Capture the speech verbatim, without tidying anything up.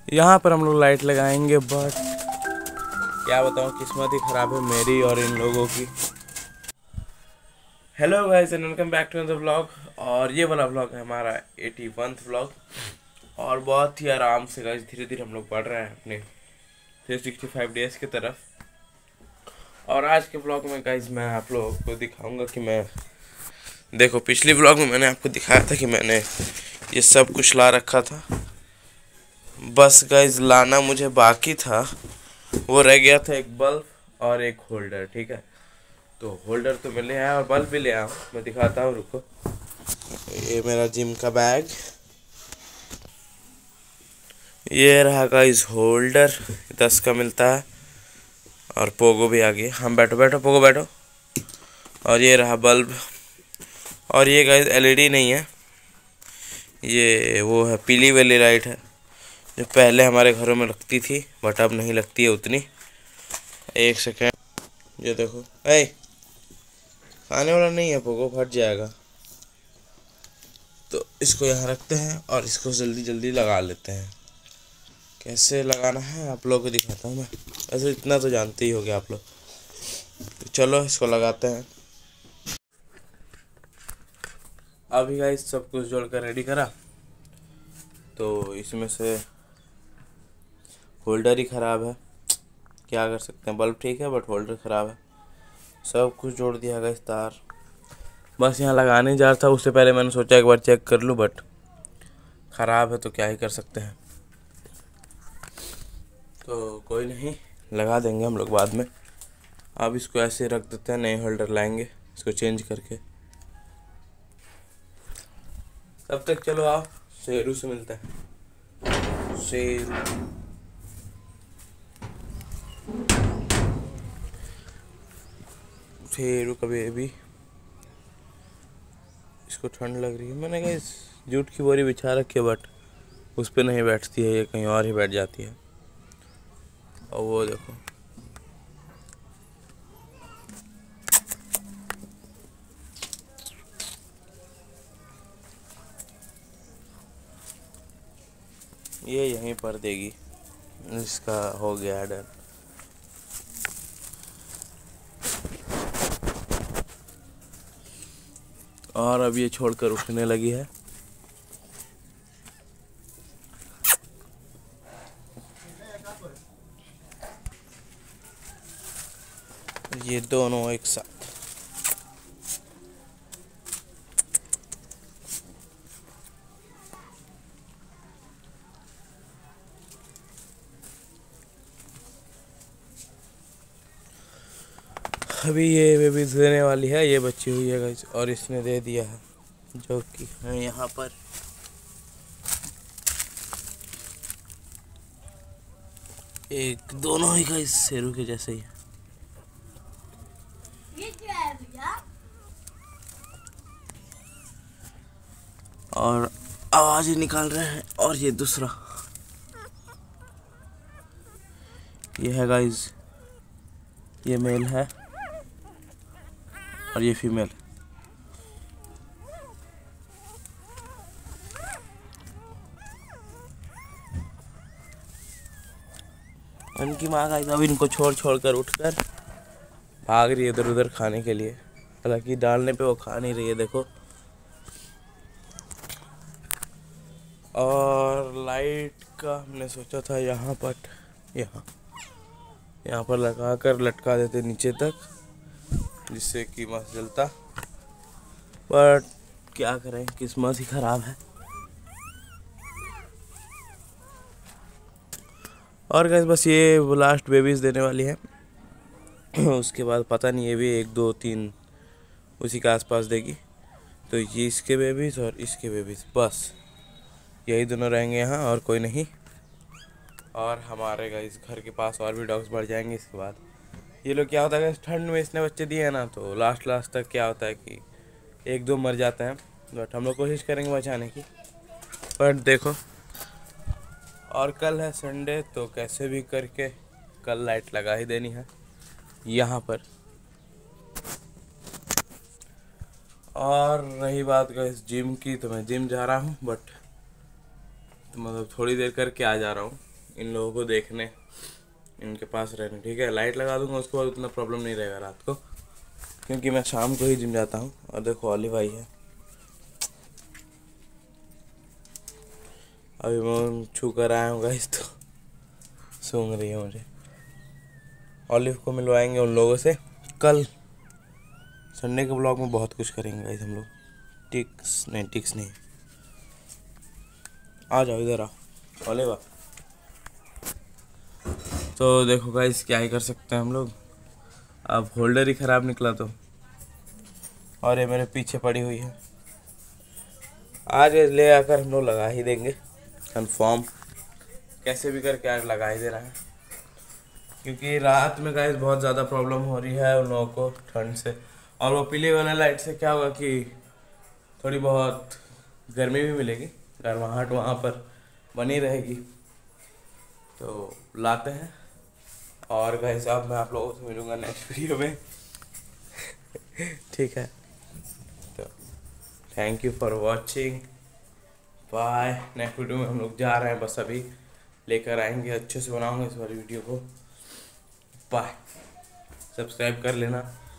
यहाँ पर हम लोग लाइट लगाएंगे, बट क्या बताऊँ किस्मत ही ख़राब है मेरी और इन लोगों की। Hello guys and welcome back to the vlog. और ये वाला व्लॉग है हमारा एटी वंथ व्लॉग। और बहुत ही आराम से गाइस धीरे धीरे हम लोग बढ़ रहे हैं अपने थ्री सिक्सटी फाइव डेज़ की तरफ। और आज के व्लॉग में गाइस मैं आप लोगों को दिखाऊंगा कि मैं देखो, पिछली व्लॉग में मैंने आपको दिखाया था कि मैंने ये सब कुछ ला रखा था। बस गाइस लाना मुझे बाकी था, वो रह गया था एक बल्ब और एक होल्डर। ठीक है, तो होल्डर तो मैं ले आया और बल्ब भी ले आया हूँ, मैं दिखाता हूँ, रुको। ये मेरा जिम का बैग, ये रहा गाइस होल्डर, दस का मिलता है। और पोगो भी आ गया। हम बैठो बैठो पोगो बैठो। और ये रहा बल्ब। और ये गाइस एलईडी नहीं है, ये वो है पीली वाली लाइट है जो पहले हमारे घरों में लगती थी, बट अब नहीं लगती है उतनी। एक सेकेंड, ये देखो, ऐ खाने वाला नहीं है पोगो, फट जाएगा। तो इसको यहाँ रखते हैं और इसको जल्दी जल्दी लगा लेते हैं। कैसे लगाना है आप लोगों को दिखाता हूँ मैं, ऐसे इतना तो जानते ही होगे आप लोग। तो चलो इसको लगाते हैं। अभी गाइस सब कुछ जोड़कर रेडी करा, तो इसमें से होल्डर ही ख़राब है, क्या कर सकते हैं। बल्ब ठीक है बट होल्डर ख़राब है। सब कुछ जोड़ दिया गाइस, तार बस यहाँ लगाने जा रहा था, उससे पहले मैंने सोचा एक बार चेक कर लूँ, बट ख़राब है तो क्या ही कर सकते हैं। तो कोई नहीं, लगा देंगे हम लोग बाद में। अब इसको ऐसे रख देते हैं, नए होल्डर लाएंगे इसको चेंज करके। तब तक चलो आओ शेरू से मिलते हैं। शेरू शेरू कभी भी, इसको ठंड लग रही है। मैंने कहा इस जूट की बोरी बिछा रखी है, बट उस पर नहीं बैठती है, ये कहीं और ही बैठ जाती है। और वो देखो, ये यहीं पर देगी, इसका हो गया डर। और अब ये छोड़कर उठने लगी है। ये दोनों एक साथ। अभी ये बेबी देने वाली है, ये बच्ची हुई है गाइस, और इसने दे दिया है, जो कि है यहाँ पर। एक दोनों ही गाइस शेरू के जैसे ही है। ये क्या है भैया? और आवाज ही निकाल रहे हैं। और ये दूसरा, ये है गाइस, ये मेल है और ये फीमेल। उनकी माँ गाइस अब इनको छोड़ छोड़ कर उठकर भाग रही है इधर उधर खाने के लिए। हालांकि डालने पे वो खा नहीं रही है, देखो। और लाइट का हमने सोचा था यहाँ पर, यहाँ यहाँ पर लगा कर लटका देते नीचे तक, जिससे कि मस्त जलता। बट क्या करें, किस्मत ही ख़राब है। और गैस बस ये वो लास्ट बेबीज़ देने वाली है। उसके बाद पता नहीं, ये भी एक दो तीन उसी के आसपास देगी। तो ये इसके बेबीज़ और इसके बेबीज़, बस यही दोनों रहेंगे यहाँ और कोई नहीं। और हमारे गाइस घर के पास और भी डॉग्स बढ़ जाएंगे इसके बाद। ये लोग क्या होता है, ठंड में इसने बच्चे दिए हैं ना, तो लास्ट लास्ट तक क्या होता है कि एक दो मर जाते हैं, बट हम लोग कोशिश करेंगे बचाने की। बट देखो, और कल है संडे, तो कैसे भी करके कल लाइट लगा ही देनी है यहाँ पर। और रही बात गाइस जिम की, तो मैं जिम जा रहा हूँ, बट मतलब थोड़ी देर करके आ जा रहा हूँ। इन लोगों को देखने, इनके पास रहने। ठीक है, लाइट लगा दूंगा, उसके बाद उतना प्रॉब्लम नहीं रहेगा रात को, क्योंकि मैं शाम को ही जिम जाता हूँ। और देखो ऑलिव आई है, अभी मैं छू कर आया हूँ गाइस, तो सूंघ रही है मुझे। ऑलिव को मिलवाएंगे उन लोगों से कल। संडे के ब्लॉग में बहुत कुछ करेंगे गाइस हम लोग। टिक्स नहीं, टिक्स नहीं, आ जाओ इधर आओ ऑलिव। तो देखो गाइस क्या ही कर सकते हैं हम लोग, अब होल्डर ही ख़राब निकला तो। और ये मेरे पीछे पड़ी हुई है, आज ले आकर हम लोग लगा ही देंगे कंफर्म, कैसे भी करके आज लगा ही दे रहा है, क्योंकि रात में गाइस बहुत ज़्यादा प्रॉब्लम हो रही है उन लोगों को ठंड से। और वो पीले वाले लाइट से क्या होगा कि थोड़ी बहुत गर्मी भी मिलेगी, गर्माहट वहाँ पर बनी रहेगी। तो लाते हैं, और गाइस अब मैं आप लोगों से मिलूँगा नेक्स्ट वीडियो में। ठीक है, तो thank you for watching, bye. Next video में हम लोग जा रहे हैं, बस अभी लेकर आएंगे, अच्छे से बनाऊंगे इस वाली वीडियो को। बाय, सब्सक्राइब कर लेना।